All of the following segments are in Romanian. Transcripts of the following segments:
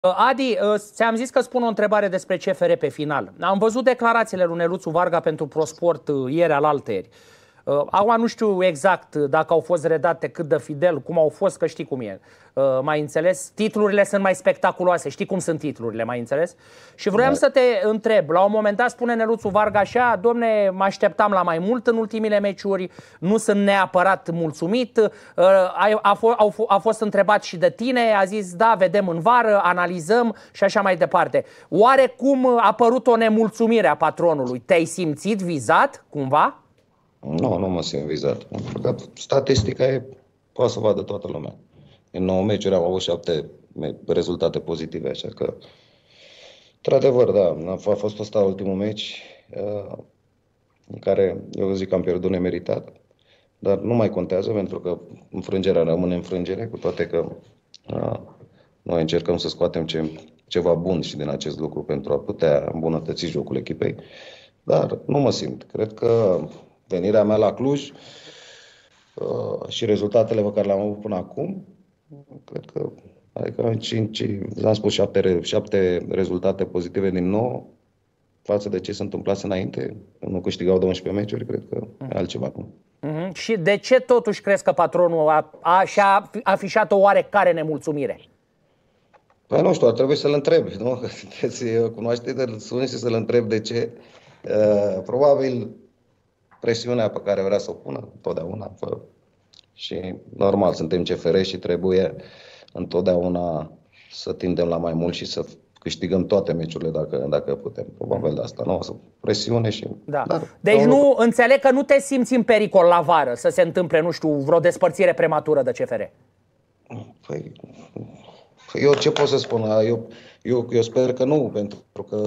Adi, ți-am zis că spun o întrebare despre CFR pe final. Am văzut declarațiile lui Neluțu Varga pentru ProSport ieri alaltăieri. Acum nu știu exact dacă au fost redate cât de fidel, cum au fost, că știi cum e. Mai înțeles? Titlurile sunt mai spectaculoase. Știi cum sunt titlurile, mai înțeles? Și vroiam să te întreb. La un moment dat spune Neluțu Varga așa: domne, mă așteptam la mai mult în ultimile meciuri, nu sunt neapărat mulțumit. A fost întrebat și de tine, a zis da, vedem în vară, analizăm și așa mai departe. Oare cum a apărut o nemulțumire a patronului? Te-ai simțit vizat cumva? Nu mă simt vizat. Pentru că statistica poate să vadă toată lumea. În 9 meciuri au avut 7 rezultate pozitive, așa că, într-adevăr, da, a fost ăsta ultimul meci în care eu zic că am pierdut nemeritat, dar nu mai contează, pentru că înfrângerea rămâne înfrângere, cu toate că noi încercăm să scoatem ceva bun și din acest lucru pentru a putea îmbunătăți jocul echipei, dar nu mă simt. Cred că venirea mea la Cluj și rezultatele pe care le-am avut până acum, cred că, adică am spus 7 rezultate pozitive din 9 față de ce se întâmplase înainte. Nu câștigau 12 meciuri, cred că e altceva acum. Și de ce totuși crezi că patronul și-a afișat o oarecare nemulțumire? Păi nu știu, ar trebui să-l întreb, nu? Că sunteți cunoașteți, suni și să-l întreb de ce. Probabil presiunea pe care vrea să o pună întotdeauna. Și normal, suntem CFR și trebuie întotdeauna să tindem la mai mult și să câștigăm toate meciurile dacă putem. Probabil de asta, nu? O să presiune și... Da. Deci nu înțeleg că nu te simți în pericol la vară să se întâmple, nu știu, vreo despărțire prematură de CFR. Păi eu ce pot să spun? Eu sper că nu, pentru că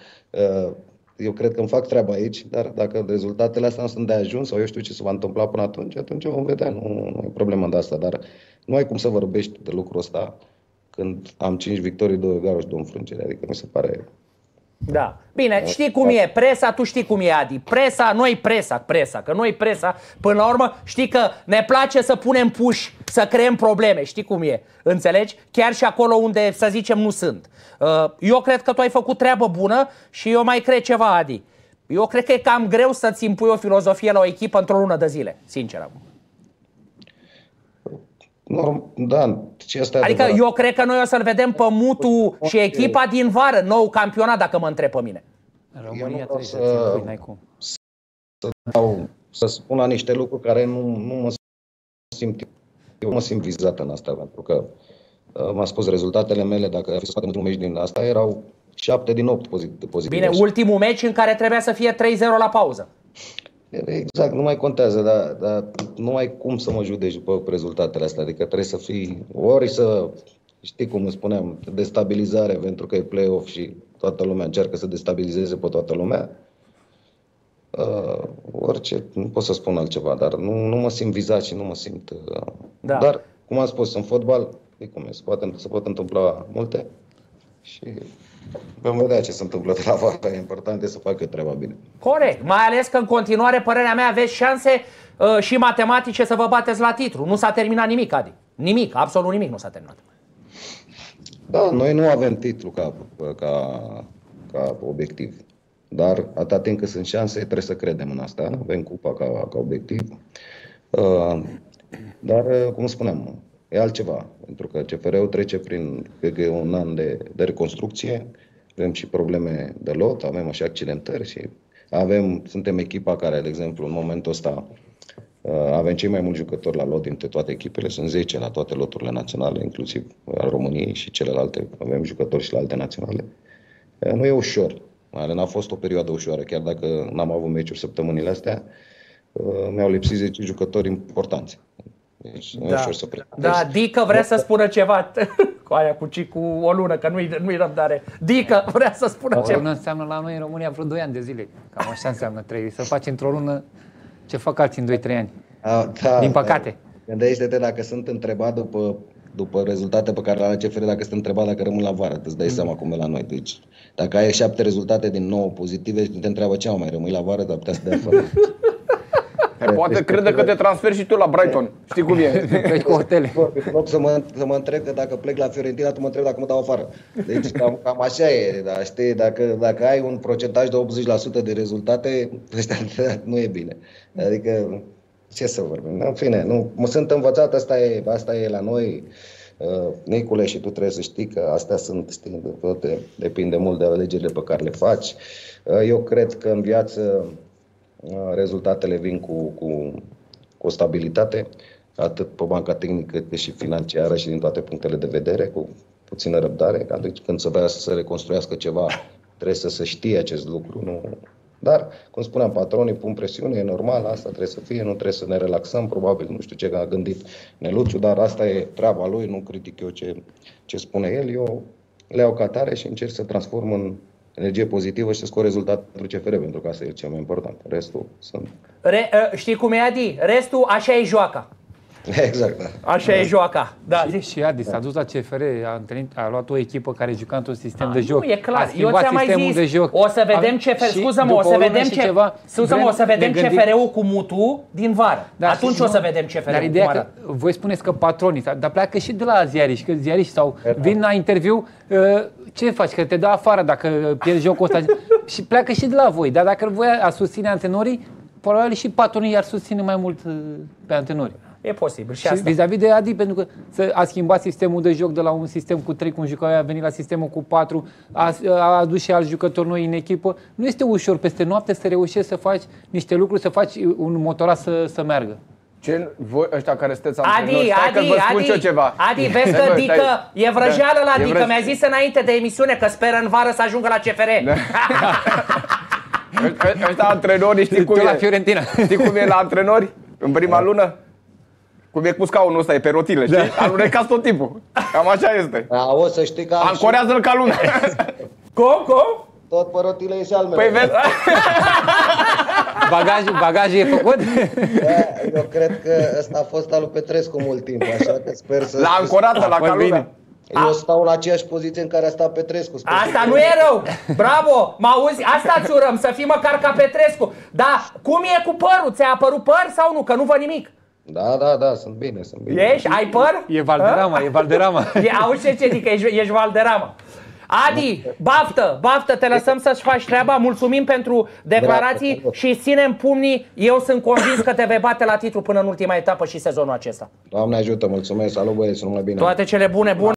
eu cred că îmi fac treaba aici, dar dacă rezultatele astea nu sunt de ajuns sau eu știu ce se va întâmpla până atunci vom vedea. Nu e problema de asta, dar nu ai cum să vorbești de lucrul ăsta când am 5 victorii, 2 egaluri și 2 înfrângeri. Adică mi se pare... Da. Bine, știi cum e presa, tu știi cum e, Adi. Presa, că noi presa, până la urmă, știi că ne place să punem puși, să creăm probleme, știi cum e, înțelegi? Chiar și acolo unde, să zicem, nu sunt. Eu cred că tu ai făcut treabă bună și eu mai cred ceva, Adi. Eu cred că e cam greu să-ți impui o filozofie la o echipă într-o lună de zile, sincer acum. Da, ce asta adică eu cred că noi o să-l vedem pe Mutu și echipa din vară, nou campionat, dacă mă întreb pe mine. România trebuie să n-ai cum. Să spun la niște lucruri care nu mă simt. Eu mă simt vizat în asta, pentru că m-a spus rezultatele mele, dacă fi să scoatem într-un meci din asta, erau 7 din 8 pozitive. Bine, ultimul meci în care trebuia să fie 3-0 la pauză. Exact, nu mai contează, dar nu ai cum să mă judeci după rezultatele astea. Adică trebuie să fii, ori să, știi cum îmi spuneam, destabilizare, pentru că e play-off și toată lumea încearcă să destabilizeze pe toată lumea. Orice, nu pot să spun altceva, dar nu mă simt vizat și nu mă simt... Da. Dar, cum am spus, în fotbal, se pot întâmpla multe și... vom vedea ce se întâmplă de la vară. E important să facă treaba bine. Corect. Mai ales că în continuare, părerea mea, aveți șanse și matematice să vă bateți la titlu. Nu s-a terminat nimic, Adi. Nimic, absolut nimic nu s-a terminat. Da, noi nu avem titlu ca obiectiv. Dar atâta timp cât sunt șanse, trebuie să credem în asta. Avem cupa ca obiectiv. Dar, cum spuneam, e altceva, pentru că CFR-ul trece prin, cred că e un an de reconstrucție, avem și probleme de lot, avem și accidentări și suntem echipa care, de exemplu, în momentul ăsta avem cei mai mulți jucători la lot dintre toate echipele, sunt 10 la toate loturile naționale, inclusiv al României și celelalte, avem jucători și la alte naționale. Nu e ușor, n-a fost o perioadă ușoară, chiar dacă n-am avut meciuri săptămânile astea, mi-au lipsit 10 jucători importanți. Deci, da, Dică vrea să spună ceva cu aia cu o lună, că nu-i răbdare. Dică vrea să spună ceva. O lună înseamnă la noi în România vreo 2 ani de zile. Cam așa înseamnă 3. Să faci într-o lună ce fac alții în 2-3 ani. Din păcate. Gândește-te dacă sunt întrebat după rezultate pe care le are CFR, dacă sunt întrebat dacă rămân la vară, îți dai seama cum e la noi. Deci, dacă ai 7 rezultate din 9 pozitive și te întreabă ce mai rămâi la vară, dar putea să dea fără. Poate crede că te transferi și tu la Brighton. Știi cum e? Pleci cu hotele. În loc să mă întreb că dacă plec la Fiorentina, tu mă întreb dacă mă dau afară. Deci cam așa e. Dar știi, dacă ai un procentaj de 80% de rezultate, nu e bine. Adică, ce să vorbim? În fine, mă sunt învățat, asta e la noi. Nicule, și tu trebuie să știi că astea sunt, știi, depinde mult de alegerile pe care le faci. Eu cred că în viață rezultatele vin cu o stabilitate, atât pe banca tehnică cât și financiară și din toate punctele de vedere, cu puțină răbdare. Atunci când se vrea să se reconstruiască ceva, trebuie să se știe acest lucru. Nu... Dar, cum spuneam, patronii pun presiune, e normal, asta trebuie să fie, nu trebuie să ne relaxăm, probabil, nu știu ce a gândit Neluțu, dar asta e treaba lui, nu critic eu ce spune el, eu le iau ca tare și încerc să transform în energie pozitivă și să scot rezultat pentru CFR, pentru că asta e cel mai important. Restul sunt... Știi cum e, Adi? Restul, așa e joaca. Exact, da. Așa e joaca. Da, și Adi s-a dus la CFR, a luat o echipă care juca într-un sistem de joc. Nu, e clar. A schimbat sistemul de joc. O să vedem o să vedem CFR-ul cu Mutu din vară. Da, atunci o să vedem CFR-ul. Dar ideea că voi spuneți că patronii, dar pleacă și de la ziariști, că ziariști sau vin la interviu, ce faci, că te dă afară dacă pierzi jocul ăsta și pleacă și de la voi. Dar dacă voi a susține antrenorii, probabil și patronii ar susține mai mult pe antrenori. E posibil și și asta. vis-a-vis de Adi, pentru că a schimbat sistemul de joc de la un sistem cu 3, cum jucau, a venit la sistemul cu 4, a adus și alți jucători noi în echipă. Nu este ușor peste noapte să reușești să faci niște lucruri, să faci un motorat să meargă. Voi ăștia care sunteți antrenori, stai că vă spun eu ceva. Adi, vezi că Dică e vrăjeală la Dică, mi-a zis înainte de emisiune că speră în vară să ajungă la CFR. Ăștia antrenorii, știi cum e? La Fiorentina. Știi cum e la antrenori în prima lună? Cum e cu scaunul ăsta, e pe rotile, știi? Alunecați tot timpul. Cam așa este. O să știi că ancorează-l ca lumea. Cum? Tot pe rotile e și al meu. Păi vezi? Bagajul e făcut? Eu cred că ăsta a fost al lui Petrescu mult timp, așa că sper să... L-a ancorat la ca lumea. Eu stau în aceeași poziție în care a stat Petrescu. Asta nu e rău! Bravo! Mă auzi? Asta ți urăm, să fii măcar ca Petrescu. Da, cum e cu părul? Ți-a apărut păr sau nu? Că nu văd nimic. Da, sunt bine. Ești? Ai păr? E Valderrama. Auzi ce zic, că ești Valderrama. Adi, baftă, te lăsăm să-și faci treaba, mulțumim pentru declarații și ținem pumnii. Eu sunt convins că te vei bate la titlu până în ultima etapă și sezonul acesta. Doamne ajută, mulțumesc, salut băieți, numai bine. Toate cele bune.